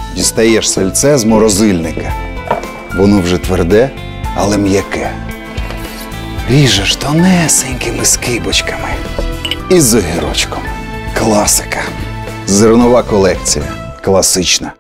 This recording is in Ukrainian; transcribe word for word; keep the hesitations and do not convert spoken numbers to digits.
Дістаєш сальце з морозильника. Воно вже тверде, але м'яке. Ріжеш тонесенькими скибочками. І з огірочком. Класика. Зернова колекція. Класична.